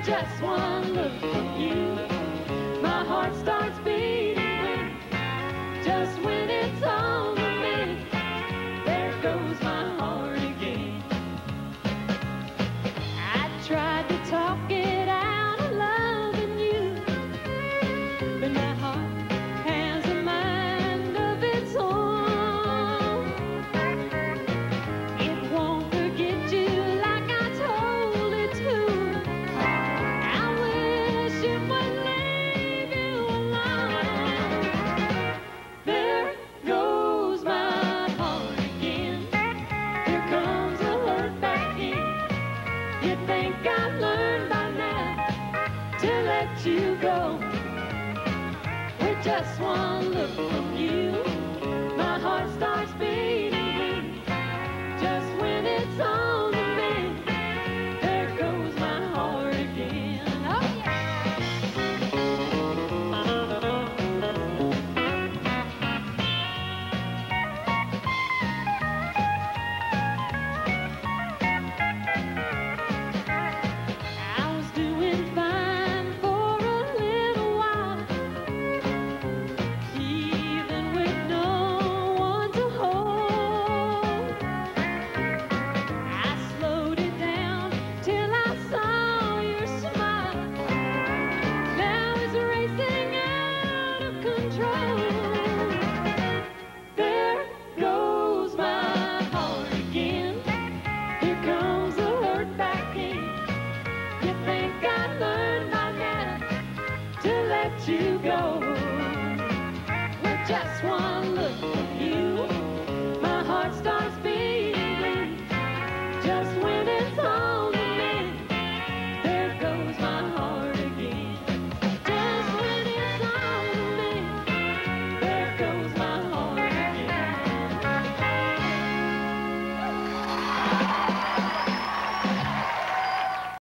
Just one look from you, my heart starts beating. Just when it's on the mend, there goes my heart again. I tried to talk it out of loving you, but my heart has a mind of its own. It won't forget you like I told it to. You go with just one look from you, my heart starts beating. Just when it's on the mend, there goes my heart again. Oh I was doing fine. You go with just one look.